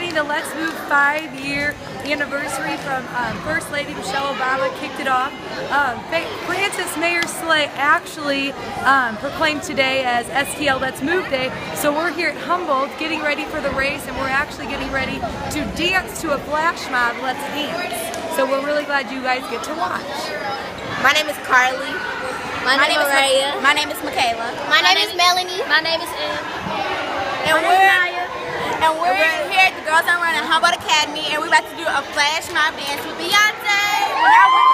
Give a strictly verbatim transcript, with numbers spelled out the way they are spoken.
celebrating the Let's Move five-year anniversary from um, First Lady Michelle Obama kicked it off. Um, Francis Mayor Slay actually um, proclaimed today as S T L Let's Move Day, so we're here at Humboldt getting ready for the race, and we're actually getting ready to dance to a flash mob, Let's Dance. So we're really glad you guys get to watch. My name is Carly. My, My name is Raya. My name is Michaela. My, My name, name is Melanie. My name is Em. And My we're, name is Maya. And we're, we're here at the Girls on Run at Humboldt Academy, and we're about to do a flash mob dance with Beyonce.